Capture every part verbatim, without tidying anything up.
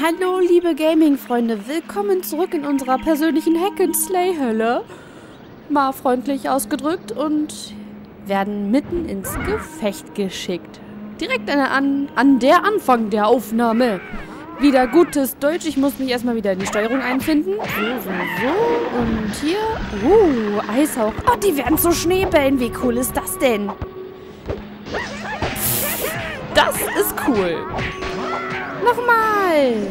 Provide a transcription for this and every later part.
Hallo liebe Gaming-Freunde, willkommen zurück in unserer persönlichen Hack-and-Slay-Hölle. Mal freundlich ausgedrückt und werden mitten ins Gefecht geschickt. Direkt an, an, an der Anfang der Aufnahme. Wieder gutes Deutsch, ich muss mich erstmal wieder in die Steuerung einfinden. So, so, so. Und hier, uh, Eishauch. Oh, die werden zu Schneebällen, wie cool ist das denn? Das ist cool. Nochmal.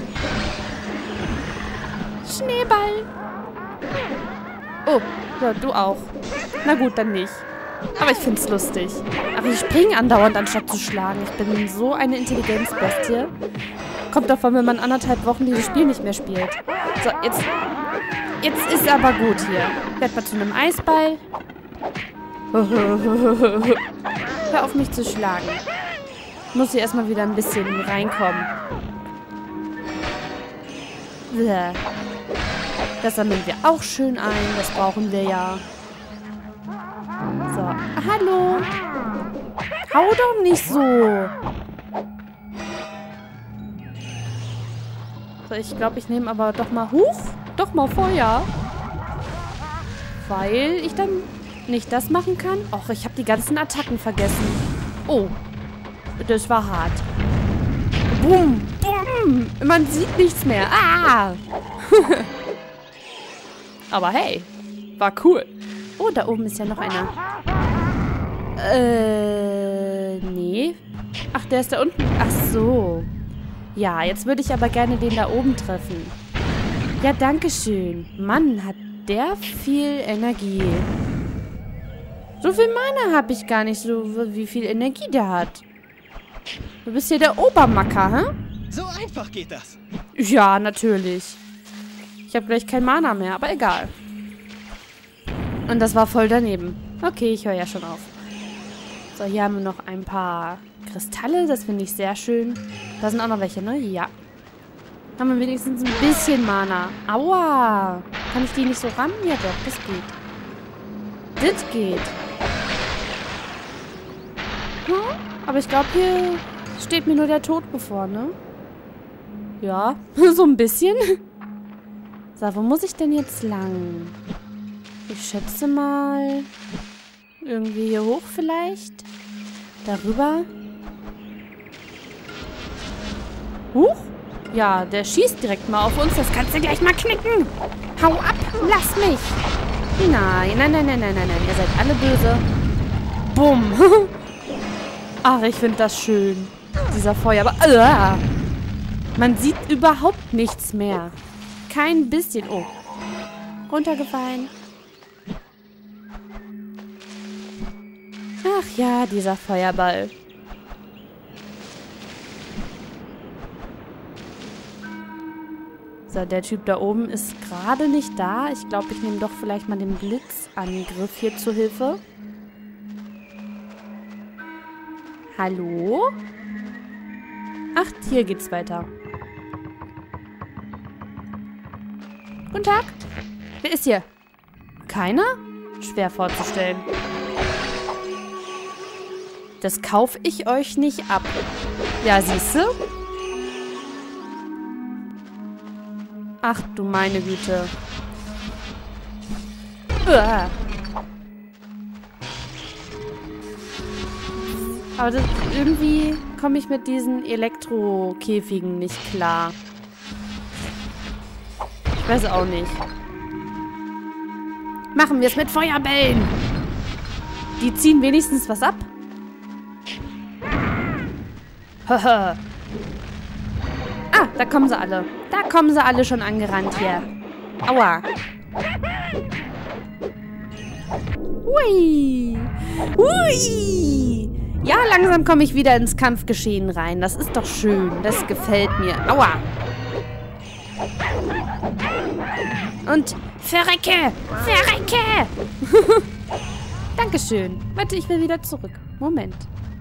Schneeball. Oh, ja, du auch. Na gut, dann nicht. Aber ich find's lustig. Aber ich springe andauernd, anstatt zu schlagen. Ich bin so eine Intelligenzbestie. Kommt davon, wenn man anderthalb Wochen dieses Spiel nicht mehr spielt. So, jetzt... Jetzt ist aber gut hier. Werd mal zu einem Eisball. Hör auf, mich zu schlagen. Ich muss hier erstmal wieder ein bisschen reinkommen. Das sammeln wir auch schön ein. Das brauchen wir ja. So, hallo. Hau doch nicht so. So, ich glaube, ich nehme aber doch mal... Huch, doch mal Feuer. Weil ich dann nicht das machen kann. Och, ich habe die ganzen Attacken vergessen. Oh. Das war hart. Bumm, bumm. Man sieht nichts mehr. Ah. Aber hey, war cool. Oh, da oben ist ja noch einer. Äh, nee. Ach, der ist da unten. Ach so. Ja, jetzt würde ich aber gerne den da oben treffen. Ja, danke schön. Mann, hat der viel Energie. So viel Mana habe ich gar nicht, so wie viel Energie der hat. Du bist hier der Obermacker, hä? So einfach geht das. Ja, natürlich. Ich habe gleich kein Mana mehr, aber egal. Und das war voll daneben. Okay, ich höre ja schon auf. So, hier haben wir noch ein paar Kristalle. Das finde ich sehr schön. Da sind auch noch welche, ne? Ja. Haben wir wenigstens ein bisschen Mana. Aua. Kann ich die nicht so rammen? Ja doch, das geht. Das geht. Hm? Aber ich glaube, hier steht mir nur der Tod bevor, ne? Ja, so ein bisschen. So, wo muss ich denn jetzt lang? Ich schätze mal... Irgendwie hier hoch vielleicht? Darüber? Huch? Ja, der schießt direkt mal auf uns. Das kannst du gleich mal knicken. Hau ab, lass mich. Nein, nein, nein, nein, nein, nein, nein. Ihr seid alle böse. Bumm. Ach, ich finde das schön. Dieser Feuer. Aber uh, man sieht überhaupt nichts mehr. Kein bisschen. Oh. Runtergefallen. Ach ja, dieser Feuerball. So, der Typ da oben ist gerade nicht da. Ich glaube, ich nehme doch vielleicht mal den Blitzangriff hier zur Hilfe. Hallo? Ach, hier geht's weiter. Guten Tag. Wer ist hier? Keiner? Schwer vorzustellen. Das kaufe ich euch nicht ab. Ja, siehst du? Ach du meine Güte. Uah. Aber das, irgendwie komme ich mit diesen Elektrokäfigen nicht klar. Ich weiß auch nicht. Machen wir es mit Feuerbällen. Die ziehen wenigstens was ab. Haha. Ah, da kommen sie alle. Da kommen sie alle schon angerannt hier. Aua. Hui. Hui. Ja, langsam komme ich wieder ins Kampfgeschehen rein. Das ist doch schön. Das gefällt mir. Aua. Und verrecke. Verrecke. Dankeschön. Warte, ich will wieder zurück. Moment.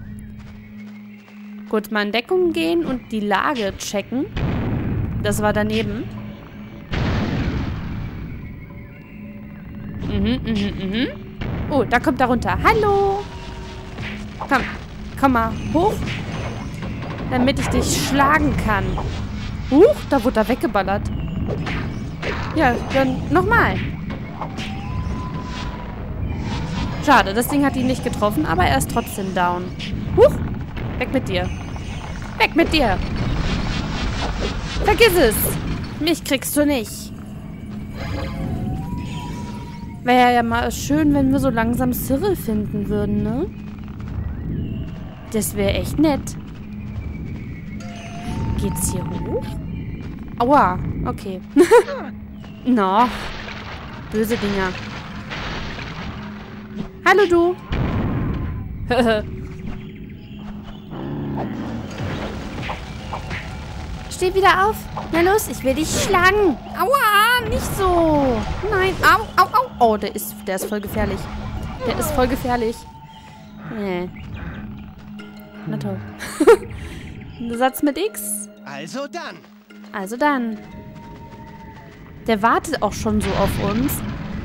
Kurz mal in Deckung gehen und die Lage checken. Das war daneben. Mhm, mhm, mhm. Oh, da kommt er runter. Hallo. Komm, komm mal hoch. Damit ich dich schlagen kann. Huch, da wurde er weggeballert. Ja, dann nochmal. Schade, das Ding hat ihn nicht getroffen, aber er ist trotzdem down. Huch, weg mit dir. Weg mit dir. Vergiss es. Mich kriegst du nicht. Wäre ja mal schön, wenn wir so langsam Cyril finden würden, ne? Das wäre echt nett. Geht's hier hoch? Aua, okay. No. Böse Dinger. Hallo, du. Steh wieder auf. Na los, ich will dich schlagen. Aua, nicht so. Nein, au, au, au. Oh, der ist, der ist voll gefährlich. Der ist voll gefährlich. Nee. Na toll. Satz mit X. Also dann. Also dann. Der wartet auch schon so auf uns.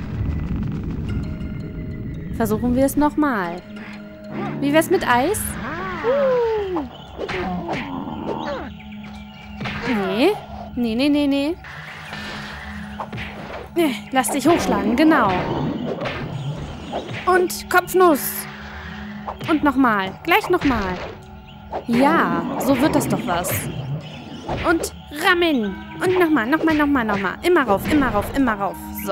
Versuchen wir es nochmal. Wie wär's mit Eis? Uh. Nee. Nee, nee, nee, nee. Nee, lass dich hochschlagen, genau. Und Kopfnuss. Und nochmal. Gleich nochmal. Ja, so wird das doch was. Und rammen. Und nochmal, nochmal, nochmal, nochmal. Immer rauf, immer rauf, immer rauf. So.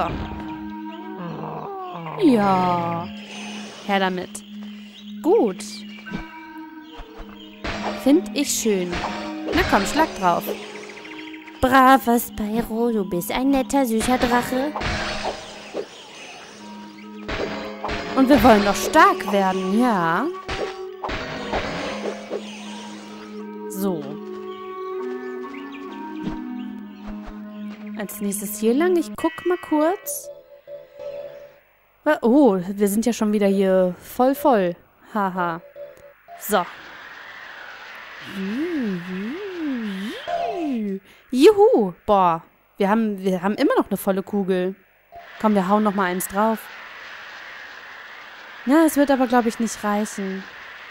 Ja. Her damit. Gut. Find ich schön. Na komm, schlag drauf. Braver Spyro, du bist ein netter, süßer Drache. Und wir wollen doch stark werden, ja. So. Als nächstes hier lang. Ich guck mal kurz. Oh, wir sind ja schon wieder hier voll voll. Haha. So. Juhu. Boah. Wir haben, wir haben immer noch eine volle Kugel. Komm, wir hauen noch mal eins drauf. Na, es wird aber, glaube ich, nicht reichen.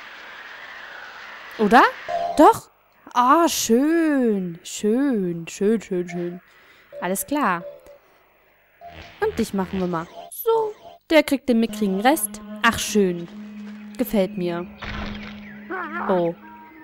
Oder? Doch? Ah, schön. Schön, schön, schön, schön. Alles klar. Und dich machen wir mal. So. Der kriegt den mickrigen Rest. Ach, schön. Gefällt mir. Oh.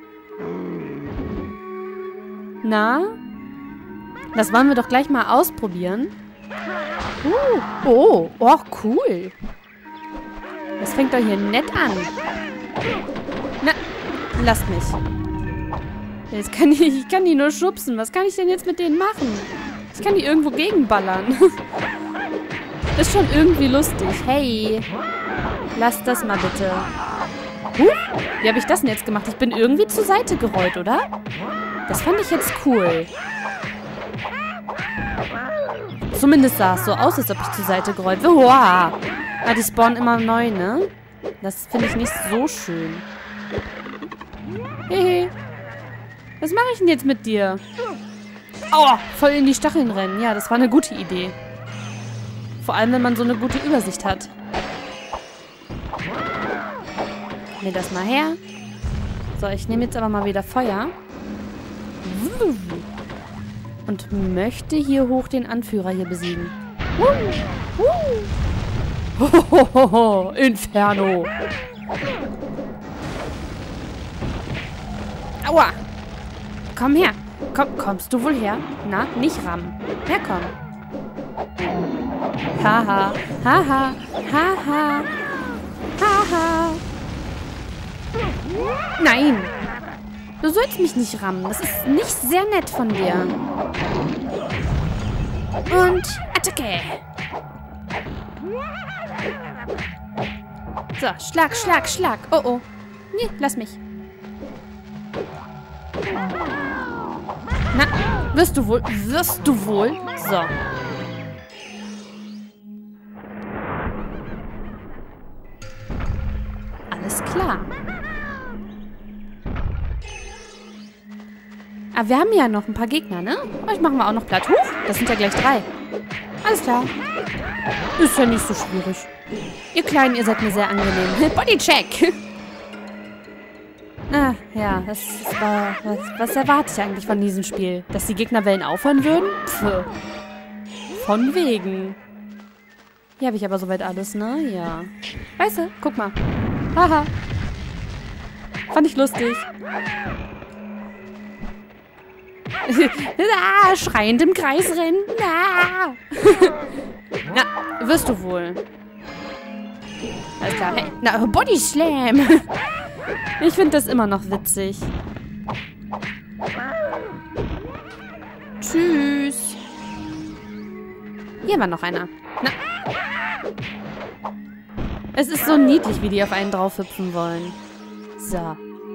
Na? Das wollen wir doch gleich mal ausprobieren. Uh, oh, oh, cool. Das fängt doch hier nett an. Na, lasst mich. Jetzt kann ich, ich kann die nur schubsen. Was kann ich denn jetzt mit denen machen? Ich kann die irgendwo gegenballern. Ist schon irgendwie lustig. Hey, lass das mal bitte. Huh, wie habe ich das denn jetzt gemacht? Ich bin irgendwie zur Seite gerollt, oder? Das fand ich jetzt cool. Zumindest sah es so aus, als ob ich zur Seite gerollt wäre. Wow. Ah, die spawnen immer neu, ne? Das finde ich nicht so schön. Hehe. Was mache ich denn jetzt mit dir? Aua, voll in die Stacheln rennen. Ja, das war eine gute Idee. Vor allem, wenn man so eine gute Übersicht hat. Mir das mal her. So, ich nehme jetzt aber mal wieder Feuer. Und möchte hier hoch den Anführer hier besiegen. Hohoho, Inferno. Aua. Komm her. Komm, kommst du wohl her? Na, nicht rammen. Ja, komm. Haha, haha, haha, haha. Nein. Du sollst mich nicht rammen. Das ist nicht sehr nett von dir. Und Attacke. So, Schlag, Schlag, Schlag. Oh, oh. Nee, lass mich. Na, wirst du wohl, wirst du wohl. So. Alles klar. Aber wir haben ja noch ein paar Gegner, ne? Euch machen wir auch noch platt. Huch, das sind ja gleich drei. Alles klar. Ist ja nicht so schwierig. Ihr Kleinen, ihr seid mir sehr angenehm. Bodycheck. Ah, Ja, das, das war... Was, was erwarte ich eigentlich von diesem Spiel? Dass die Gegnerwellen aufhören würden? Pff. Von wegen. Hier habe ich aber soweit alles, ne? Ja. Weißt du, guck mal. Haha. Fand ich lustig. ah, schreiend im Kreis rennen. Ah. Na, wirst du wohl. Alles klar. Hey, na, Body Slam. Ich finde das immer noch witzig. Tschüss. Hier war noch einer. Na. Es ist so niedlich, wie die auf einen drauf hüpfen wollen. So.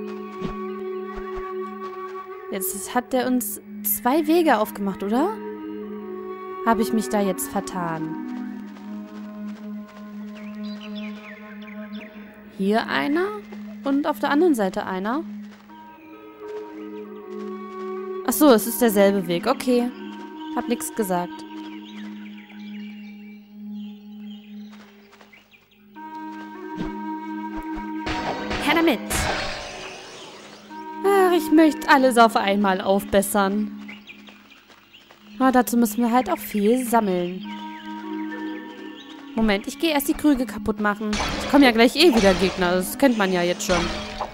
Jetzt hat der uns zwei Wege aufgemacht, oder? Habe ich mich da jetzt vertan? Hier einer und auf der anderen Seite einer. Ach so, es ist derselbe Weg. Okay. Hab nichts gesagt. Her damit! Ach, ich möchte alles auf einmal aufbessern. Aber dazu müssen wir halt auch viel sammeln. Moment, ich gehe erst die Krüge kaputt machen. Es kommen ja gleich eh wieder Gegner. Das kennt man ja jetzt schon.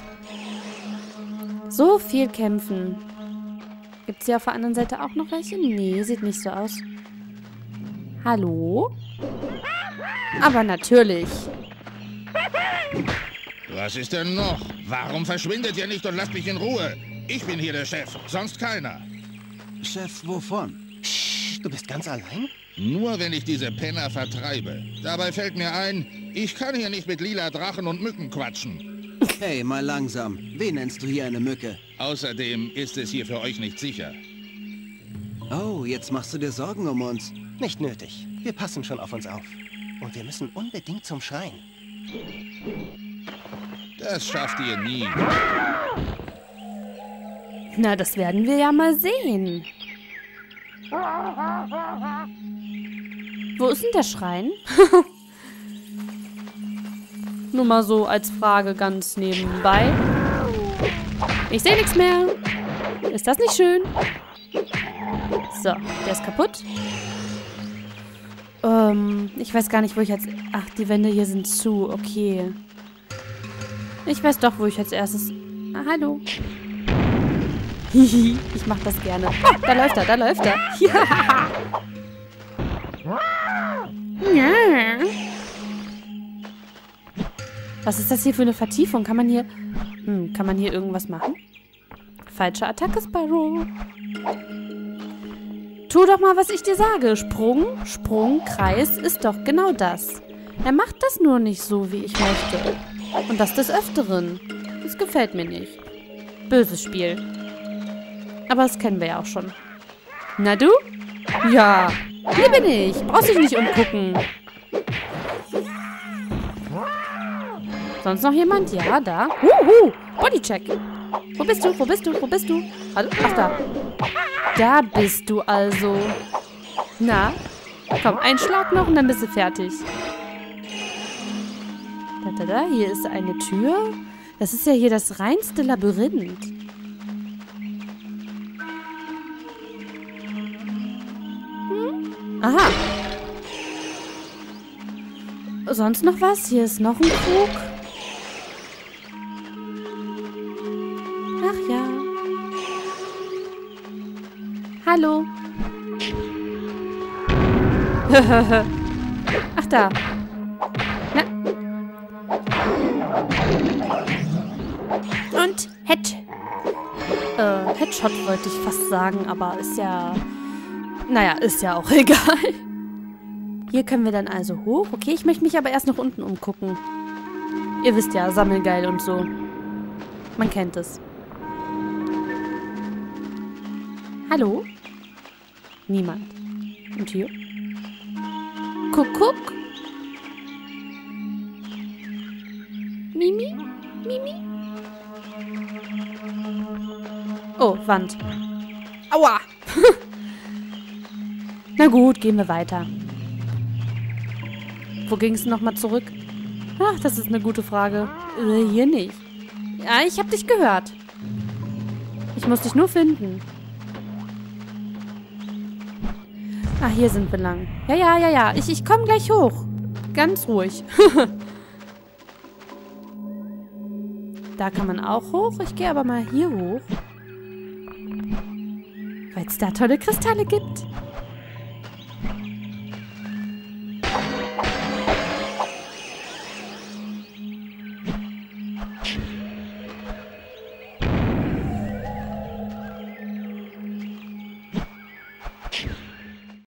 So viel kämpfen. Gibt es hier auf der anderen Seite auch noch welche? Nee, sieht nicht so aus. Hallo? Aber natürlich. Was ist denn noch? Warum verschwindet ihr nicht und lasst mich in Ruhe? Ich bin hier der Chef, sonst keiner. Chef, wovon? Psst, du bist ganz allein? Nur wenn ich diese Penner vertreibe. Dabei fällt mir ein, ich kann hier nicht mit lila Drachen und Mücken quatschen. Hey, mal langsam. Wen nennst du hier eine Mücke? Außerdem ist es hier für euch nicht sicher. Oh, jetzt machst du dir Sorgen um uns. Nicht nötig. Wir passen schon auf uns auf. Und wir müssen unbedingt zum Schrein. Das schafft ihr nie. Na, das werden wir ja mal sehen. Wo ist denn der Schrein? Nur mal so als Frage ganz nebenbei. Ich sehe nichts mehr. Ist das nicht schön? So, der ist kaputt. Ähm, ich weiß gar nicht, wo ich jetzt... Ach, die Wände hier sind zu. Okay. Ich weiß doch, wo ich als erstes... Ah, hallo. Hihi, ich mach das gerne. Oh, da läuft er, da läuft er. Ja. Ja. Was ist das hier für eine Vertiefung? Kann man hier... Hm, kann man hier irgendwas machen? Falsche Attacke, Sparrow. Tu doch mal, was ich dir sage. Sprung, Sprung, Kreis ist doch genau das. Er macht das nur nicht so, wie ich möchte. Und das des Öfteren. Das gefällt mir nicht. Böses Spiel. Aber das kennen wir ja auch schon. Na du? Ja. Hier bin ich. Brauchst dich nicht umgucken. Sonst noch jemand? Ja, da. Huhu. Bodycheck. Wo bist du? Wo bist du? Wo bist du? Hallo? Ach, da. Da bist du also. Na? Komm, ein Schlag noch und dann bist du fertig. Da, da, da. Hier ist eine Tür. Das ist ja hier das reinste Labyrinth. Hm? Aha. Sonst noch was? Hier ist noch ein Krug. Ach ja. Hallo. Ach da. Na. Und Head. Äh, Headshot wollte ich fast sagen, aber ist ja... Naja, ist ja auch egal. Hier können wir dann also hoch. Okay, ich möchte mich aber erst nach unten umgucken. Ihr wisst ja, Sammelgeil und so. Man kennt es. Hallo? Niemand. Und hier? Kuckuck? Mimi? Mimi? Oh, Wand. Aua! Na gut, gehen wir weiter. Wo ging es nochmal zurück? Ach, das ist eine gute Frage. Äh, hier nicht. Ja, ich hab dich gehört. Ich muss dich nur finden. Ah, hier sind wir lang. Ja, ja, ja, ja. Ich, ich komme gleich hoch. Ganz ruhig. Da kann man auch hoch. Ich gehe aber mal hier hoch. Weil es da tolle Kristalle gibt.